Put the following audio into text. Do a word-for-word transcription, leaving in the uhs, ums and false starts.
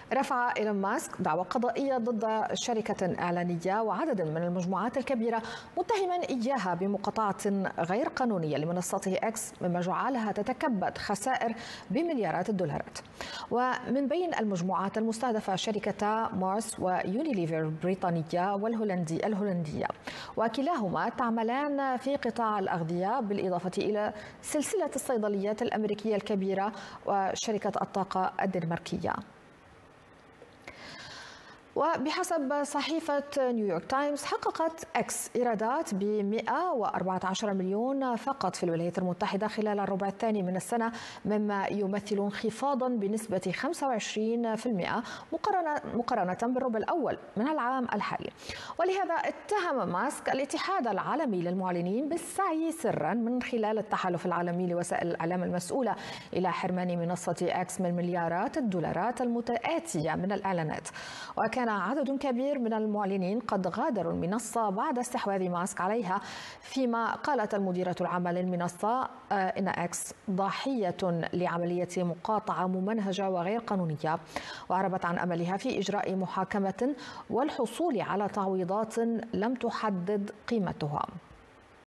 رفع إيلون ماسك دعوى قضائية ضد شركة إعلانية وعدد من المجموعات الكبيرة متهما إياها بمقاطعة غير قانونية لمنصته إكس، مما جعلها تتكبد خسائر بمليارات الدولارات. ومن بين المجموعات المستهدفة شركة مارس ويونيليفر البريطانية والهولندي الهولندية، وكلاهما تعملان في قطاع الأغذية، بالإضافة إلى سلسلة الصيدليات الأمريكية الكبيرة وشركة الطاقة الدنماركية. وبحسب صحيفة نيويورك تايمز، حققت إكس إيرادات ب مئة وأربعة عشر مليون فقط في الولايات المتحدة خلال الربع الثاني من السنة، مما يمثل انخفاضا بنسبة خمسة وعشرين بالمئة مقارنة بالربع الأول من العام الحالي. ولهذا اتهم ماسك الاتحاد العالمي للمعلنين بالسعي سرا من خلال التحالف العالمي لوسائل الإعلام المسؤولة إلى حرمان منصة إكس من مليارات الدولارات المتآتية من الإعلانات. وكان عدد كبير من المعلنين قد غادروا المنصة بعد استحواذ ماسك عليها، فيما قالت المديرة العامة للمنصة إن إكس ضحية لعملية مقاطعة ممنهجة وغير قانونية، وأعربت عن أملها في إجراء محاكمة والحصول على تعويضات لم تحدد قيمتها.